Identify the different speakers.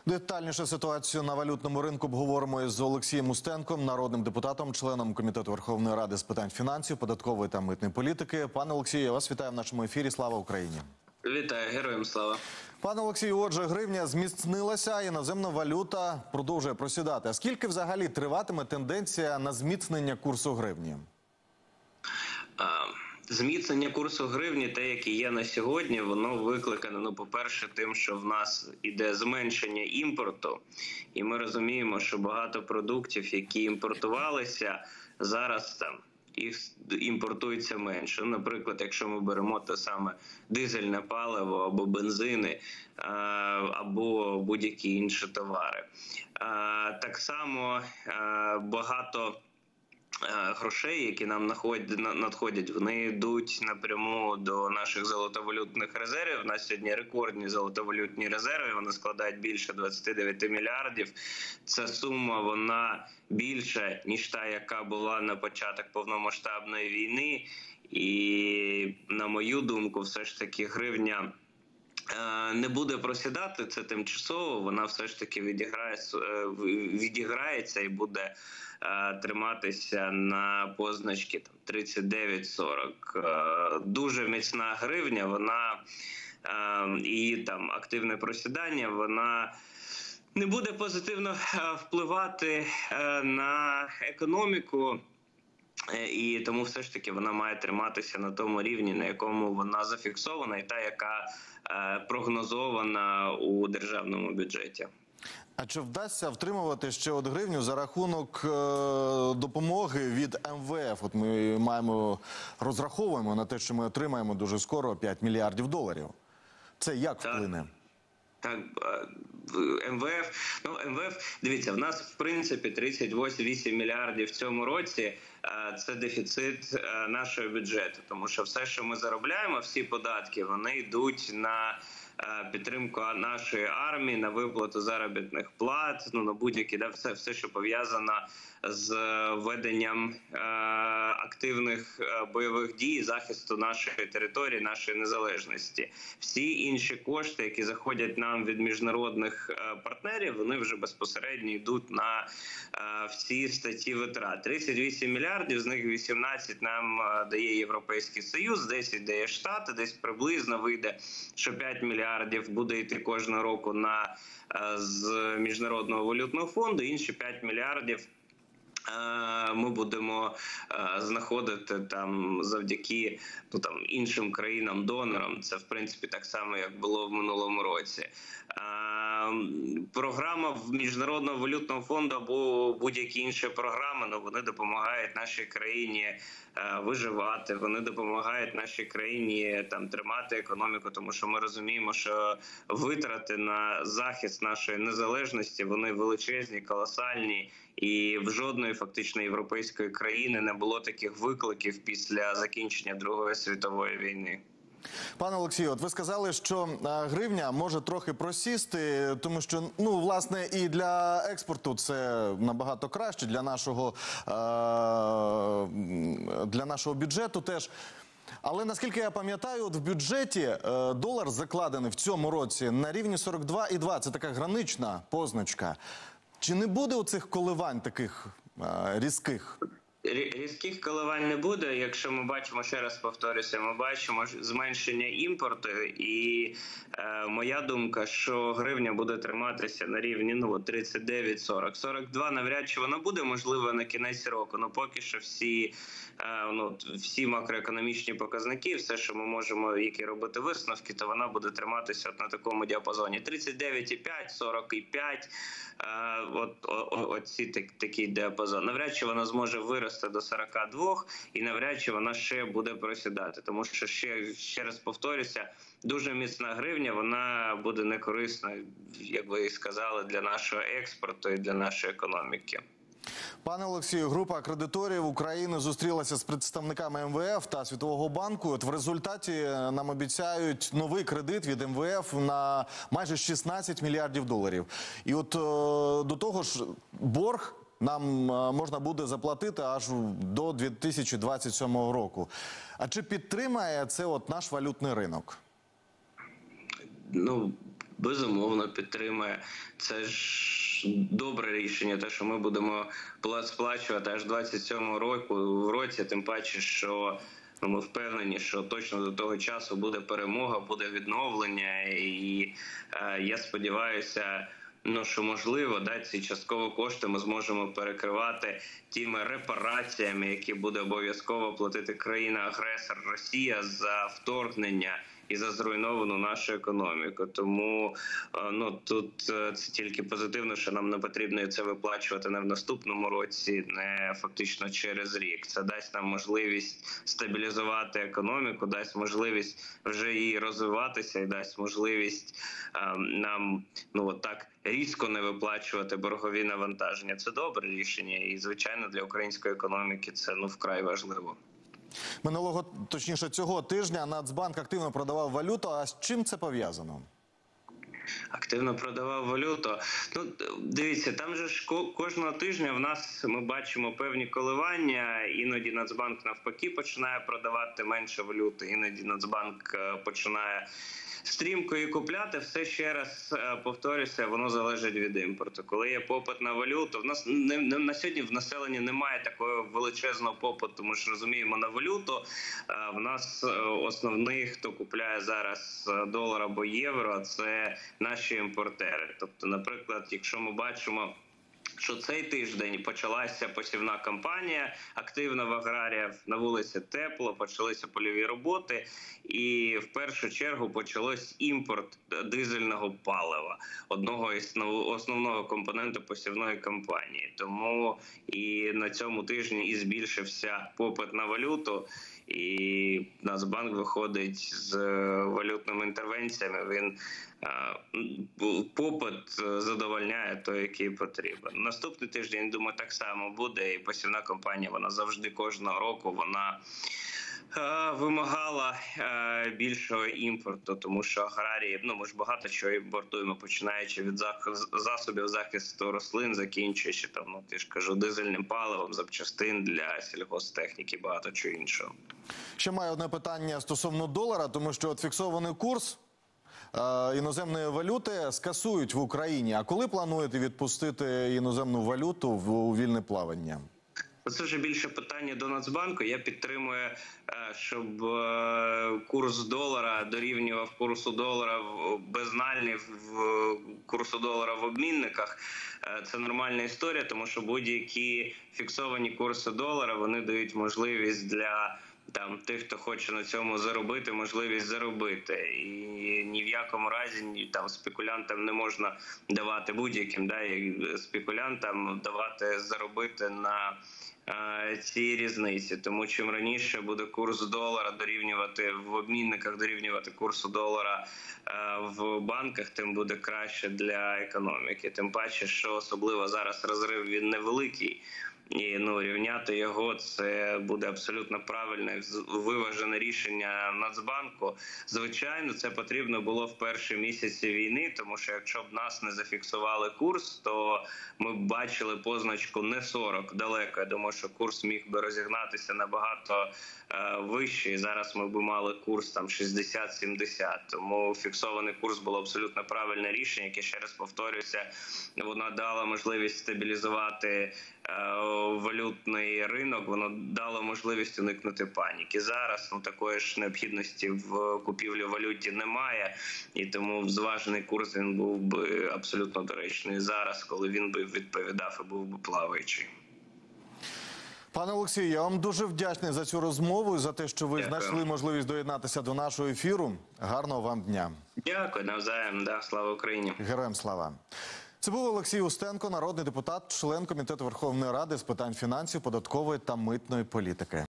Speaker 1: Детальніше ситуацію на валютному ринку обговоримо із Олексієм Устенком, народним депутатом, членом Комітету Верховної Ради з питань фінансів, податкової та митної політики. Пане Олексію, я вас вітаю в нашому ефірі. Слава Україні!
Speaker 2: Вітаю, героям слава!
Speaker 1: Пане Олексію, отже, гривня зміцнилася, іноземна валюта продовжує просідати. А скільки взагалі триватиме тенденція на зміцнення курсу гривні?
Speaker 2: Зміцнення курсу гривні, те, яке є на сьогодні, воно викликане, по-перше, тим, що в нас іде зменшення імпорту. І ми розуміємо, що багато продуктів, які імпортувалися, зараз там їх імпортується менше. Наприклад, якщо ми беремо те саме дизельне паливо або бензини, або будь-які інші товари. Так само багато грошей, які нам надходять, вони йдуть напряму до наших золотовалютних резервів. У нас сьогодні рекордні золотовалютні резерви, вони складають більше 29 мільярдів. Ця сума, вона більша, ніж та, яка була на початок повномасштабної війни. І, на мою думку, все ж таки гривня не буде просідати, це тимчасово, вона все ж таки відіграється і буде триматися на позначці 39-40. Дуже міцна гривня, вона і там активне просідання, вона не буде позитивно впливати на економіку. І тому все ж таки вона має триматися на тому рівні, на якому вона зафіксована, і та, яка прогнозована у державному бюджеті.
Speaker 1: А чи вдасться втримувати ще от гривню за рахунок допомоги від МВФ? От ми розраховуємо на те, що ми отримаємо дуже скоро 5 мільярдів доларів. Це як вплине?
Speaker 2: Так, МВФ, дивіться, в нас в принципі 38 мільярдів в цьому році – це дефіцит нашого бюджету. Тому що все, що ми заробляємо, всі податки, вони йдуть на підтримку нашої армії, на виплату заробітних плат, на будь-які, все, що пов'язано з веденням активних бойових дій, захисту нашої території, нашої незалежності. Всі інші кошти, які заходять нам від міжнародних партнерів, вони вже безпосередньо йдуть на всі статті витрат. 38 мільярдів, з них 18 нам дає Європейський Союз, 10 дає Штати, десь приблизно вийде, що 5 мільярдів буде йти кожного року з Міжнародного валютного фонду, інші 5 мільярдів ми будемо знаходити там завдяки іншим країнам-донорам. Це, в принципі, так само, як було в минулому році. Програма в Міжнародного валютного фонду або будь-які інші програми, вони допомагають нашій країні виживати, вони допомагають нашій країні тримати економіку, тому що ми розуміємо, що витрати на захист нашої незалежності, вони величезні, колосальні, і в жодної фактично європейської країни не було таких викликів після закінчення Другої світової війни.
Speaker 1: Пане Олексію, от ви сказали, що гривня може трохи просісти, тому що, власне, і для експорту це набагато краще, для нашого бюджету теж. Але, наскільки я пам'ятаю, в бюджеті долар закладений в цьому році на рівні 42,2. Це така гранична позначка. Чи не буде оцих коливань таких різких?
Speaker 2: Різких коливань не буде. Якщо ми бачимо, ще раз повторюся, ми бачимо зменшення імпорту, і моя думка, що гривня буде триматися на рівні 39-40. 42 навряд чи вона буде, можливо, на кінець року, але поки що всі макроекономічні показники, все, що ми можемо, які робити висновки, то вона буде триматися на такому діапазоні. 39,5, 40,5, такий діапазон. Навряд чи вона зможе вирости до 42, і навряд чи вона ще буде просідати. Тому що, ще раз повторюся, дуже міцна гривня, вона буде некорисною, як ви і сказали, для нашого експорту і для нашої економіки.
Speaker 1: Пане Олексію, група кредиторів України зустрілася з представниками МВФ та Світового банку. От в результаті нам обіцяють новий кредит від МВФ на майже 16 мільярдів доларів. І от до того ж борг нам можна буде заплатити аж до 2027 року. А чи підтримає це наш валютний ринок?
Speaker 2: безумовно підтримує. Це ж добре рішення, те, що ми будемо сплачувати аж 27-го році, тим паче, що ми впевнені, що точно до того часу буде перемога, буде відновлення, і я сподіваюся, що можливо, ці частково кошти ми зможемо перекривати тими репараціями, які буде обов'язково платити країна-агресор Росія за вторгнення і за зруйновану нашу економіку. Тому тут це тільки позитивно, що нам не потрібно це виплачувати не в наступному році, не фактично через рік. Це дасть нам можливість стабілізувати економіку, дасть можливість вже її розвиватися і дасть можливість нам так різко не виплачувати боргові навантаження. Це добре рішення і, звичайно, для української економіки це вкрай важливо.
Speaker 1: Точніше, цього тижня Нацбанк активно продавав валюту. А з чим це пов'язано?
Speaker 2: Активно продавав валюту. Дивіться, там же ж кожного тижня ми бачимо певні коливання. Іноді Нацбанк навпаки починає продавати менше валюти, іноді Нацбанк починає стрімко її купляти. Все, ще раз повторюся, воно залежить від імпорту. Коли є попит на валюту, в нас на сьогодні в населенні немає такого величезного попиту, ми ж розуміємо, на валюту. В нас основний, хто купляє зараз долар або євро, це наші імпортери. Тобто, наприклад, якщо ми бачимо, що цей тиждень почалася посівна кампанія, активно в аграріїв, на вулиці тепло, почалися польові роботи, і в першу чергу почалось імпорт дизельного палива, одного із основного компоненту посівної кампанії. Тому і на цьому тижні і збільшився попит на валюту, і Нацбанк виходить з валютними інтервенціями. Він попит задовольняє той, який потрібен. Наступний тиждень, думаю, так само буде. І посівна кампанія, вона завжди кожного року, вона вимагала більшого імпорту, тому що аграрії, ми ж багато чого імпортуємо, починаючи від засобів захисту рослин, закінчуючи я ж кажу, дизельним паливом, запчастин для сільгосптехніки, багато чого іншого.
Speaker 1: Ще маю одне питання стосовно долара, тому що фіксований курс іноземної валюти скасують в Україні. А коли плануєте відпустити іноземну валюту у вільне плавання?
Speaker 2: Це вже більше питання до Нацбанку. Я підтримую, щоб курс долара дорівнював курсу долара безнальний курсу долара в обмінниках. Це нормальна історія, тому що будь-які фіксовані курси долара, вони дають можливість для тих, хто хоче на цьому заробити, можливість заробити. І ні в якому разі спекулянтам не можна давати будь-яким спекулянтам давати заробити на цій різниці. Тому чим раніше буде курс долара дорівнювати в обмінниках, дорівнювати курсу долара в банках, тим буде краще для економіки. Тим паче, що особливо зараз розрив він невеликий. І рівняти його – це буде абсолютно правильне, виважене рішення Нацбанку. Звичайно, це потрібно було в перші місяці війни, тому що якщо б нас не зафіксували курс, то ми б бачили позначку не 40, далеко. Я думаю, що курс міг би розігнатися набагато вище, і зараз ми б мали курс 60-70. Тому фіксований курс було абсолютно правильне рішення, яке, ще раз повторюся, воно дало можливість стабілізувати валютний ринок, воно дало можливість уникнути паніки. Зараз такої ж необхідності в купівлі валюті немає, і тому зважений курс він був би абсолютно доречний зараз, коли він би відповідав і був би плаваючий.
Speaker 1: Пане Олексію, я вам дуже вдячний за цю розмову і за те, що ви знайшли можливість доєднатися до нашого ефіру. Гарного вам дня.
Speaker 2: Дякую, навзаєм. Слава Україні.
Speaker 1: Героям слава. Це був Олексій Устенко, народний депутат, член Комітету Верховної Ради з питань фінансів, податкової та митної політики.